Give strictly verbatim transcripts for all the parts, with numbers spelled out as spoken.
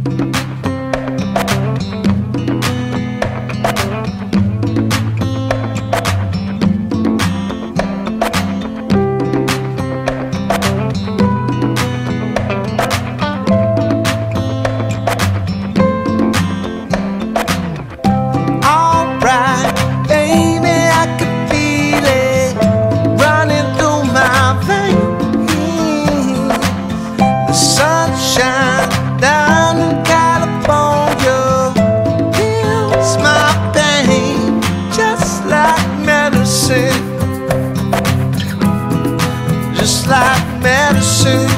Just like medicine,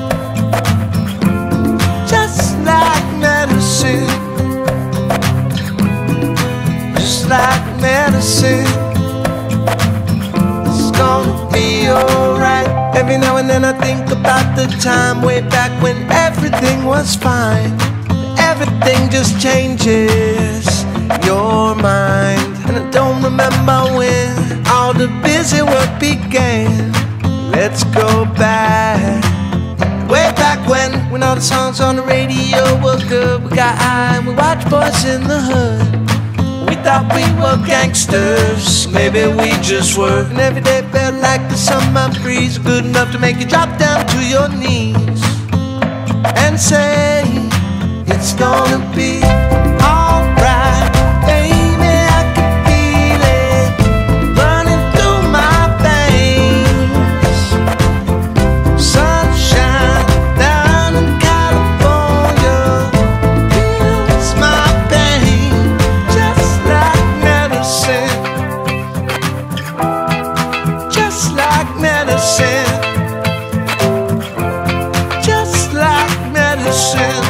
just like medicine, just like medicine. It's gonna be alright. Every now and then I think about the time way back when everything was fine. Everything just changes your mind, and I don't remember when all the busy work began. Let's go back, way back when, when all the songs on the radio were good. We got high and we watched Boys in the Hood. We thought we were gangsters, maybe we just were. And every day felt like the summer breeze, good enough to make you drop down to your knees and say, it's gonna be alright. Just like medicine,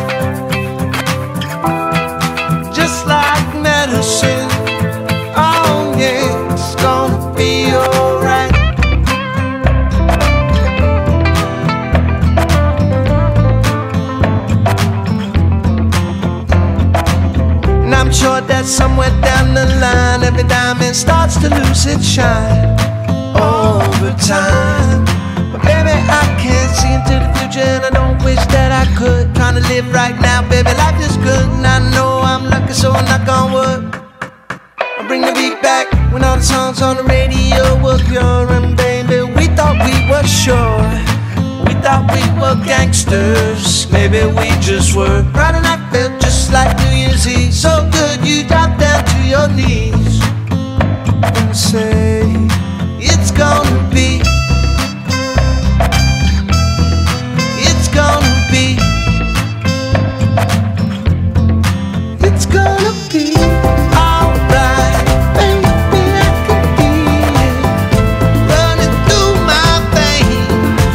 just like medicine. Oh yeah, it's gonna be alright. And I'm sure that somewhere down the line every diamond starts to lose its shine over time. But baby, I can't see into the future, and I don't wish that I could. Trying to live right now, baby, life is good, and I know I'm lucky, so I'm not gonna work. I'll bring the beat back when all the songs on the radio were pure. And baby, we thought we were sure, we thought we were gangsters, maybe we just were. Friday night felt just like New Year's Eve, so good you dropped down to your knees and say, it's gonna be, it's gonna be, it's gonna be alright, baby. I can feel it running through my veins.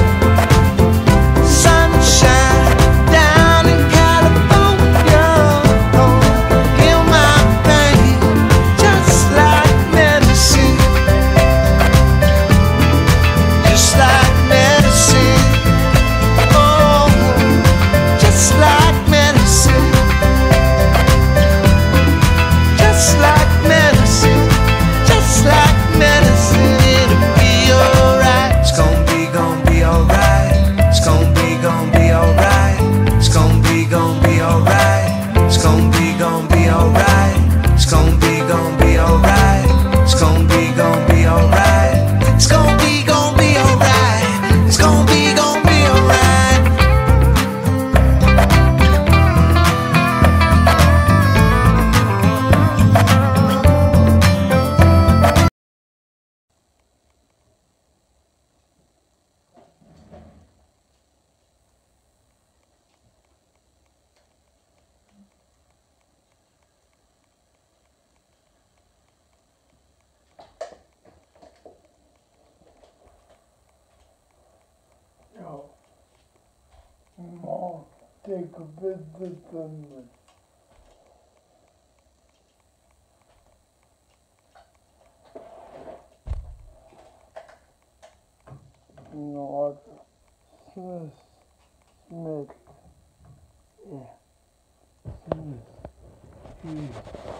Sunshine down in California, oh, heal my pain, just like medicine. Just like medicine, oh, just like medicine, just like medicine, just like medicine. It'll be alright. It's gonna be, gonna be alright. It's gonna be, gonna be alright. It's gonna be, gonna be alright. It's gonna be, gonna be alright. It's gonna be, gonna be alright. It's gonna be, gonna be alright. It's gonna be, gonna be alright. It's gonna be, gonna be alright. Yo, Mom, take a visit from me. Not Smith, Smith, yeah, Smith, Smith.